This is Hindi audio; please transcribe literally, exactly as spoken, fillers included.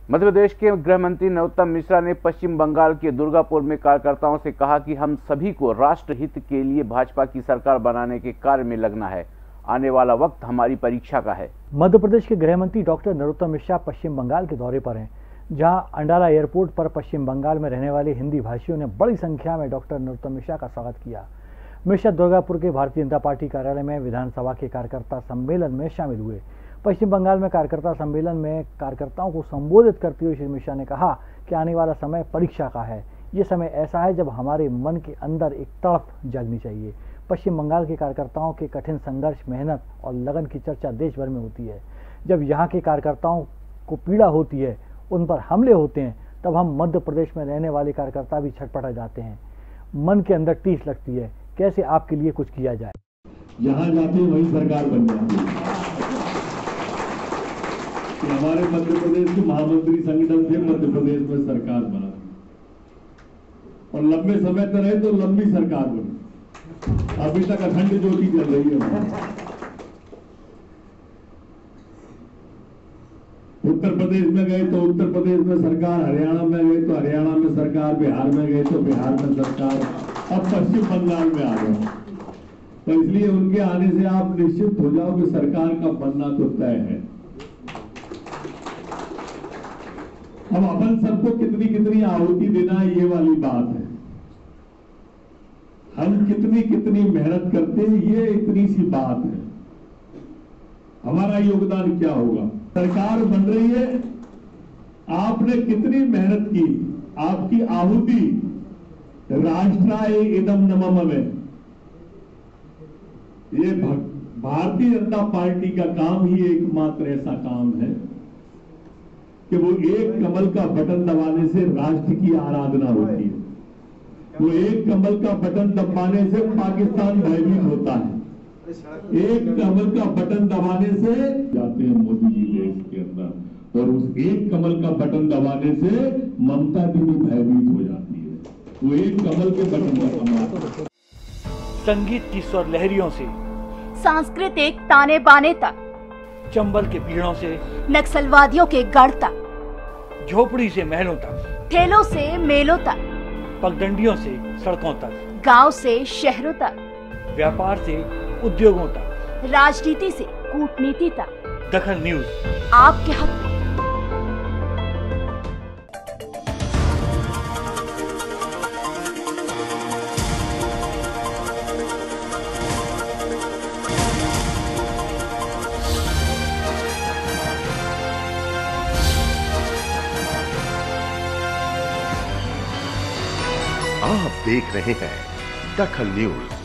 मध्य प्रदेश के गृह मंत्री नरोत्तम मिश्रा ने पश्चिम बंगाल के दुर्गापुर में कार्यकर्ताओं से कहा कि हम सभी को राष्ट्र हित के लिए भाजपा की सरकार बनाने के कार्य में लगना है। आने वाला वक्त हमारी परीक्षा का है। मध्य प्रदेश के गृह मंत्री डॉक्टर नरोत्तम मिश्रा पश्चिम बंगाल के दौरे पर हैं, जहां अंडाला एयरपोर्ट पर पश्चिम बंगाल में रहने वाले हिंदी भाषियों ने बड़ी संख्या में डॉक्टर नरोत्तम मिश्रा का स्वागत किया। मिश्रा दुर्गापुर के भारतीय जनता पार्टी कार्यालय में विधानसभा के कार्यकर्ता सम्मेलन में शामिल हुए। पश्चिम बंगाल में कार्यकर्ता सम्मेलन में कार्यकर्ताओं को संबोधित करते हुए श्री मिश्रा ने कहा कि आने वाला समय परीक्षा का है। ये समय ऐसा है जब हमारे मन के अंदर एक तड़प जागनी चाहिए। पश्चिम बंगाल के कार्यकर्ताओं के कठिन संघर्ष, मेहनत और लगन की चर्चा देश भर में होती है। जब यहाँ के कार्यकर्ताओं को पीड़ा होती है, उन पर हमले होते हैं, तब हम मध्य प्रदेश में रहने वाले कार्यकर्ता भी छटपटा जाते हैं। मन के अंदर टीस लगती है, कैसे आपके लिए कुछ किया जाए। यहाँ जाते वही सरकार बन जाती है। हमारे मध्य प्रदेश के महामंत्री संगठन से मध्य प्रदेश में सरकार बना और लंबे समय तक रहे तो लंबी सरकार बनी। अभी तक अखंड ज्योति चल रही है। उत्तर प्रदेश में गए तो उत्तर प्रदेश में सरकार, हरियाणा में गए तो हरियाणा में सरकार, बिहार में गए तो बिहार में सरकार, अब पश्चिम बंगाल में आ गए। तो इसलिए उनके आने से आप निश्चित हो जाओ कि सरकार का बनना तो तय है। अब अपन सबको कितनी कितनी आहुति देना है, ये वाली बात है। हम कितनी कितनी मेहनत करते हैं, ये इतनी सी बात है। हमारा योगदान क्या होगा। सरकार बन रही है, आपने कितनी मेहनत की, आपकी आहुति राष्ट्राय इदम नमः में। ये भारतीय जनता पार्टी का काम ही एकमात्र ऐसा काम है कि वो एक कमल का बटन दबाने से राष्ट्र की आराधना होती है। वो एक कमल का बटन दबाने से पाकिस्तान भयभीत होता है। एक कमल का बटन दबाने से जाते हैं मोदी जी देश के अंदर, और उस एक कमल का बटन दबाने से ममता जी भी भयभीत हो जाती है। वो एक कमल के बटन का कमाल। संगीत की स्वर लहरियों से सांस्कृतिक ताने बाने तक, चंबल के पीड़ों से नक्सलवादियों के गढ़ तक, झोपड़ी से महलों तक, ठेलों से मेलों तक, पगडंडियों से सड़कों तक, गांव से शहरों तक, व्यापार से उद्योगों तक, राजनीति से कूटनीति तक, दखल न्यूज आपके हक में। आप देख रहे हैं दखल न्यूज।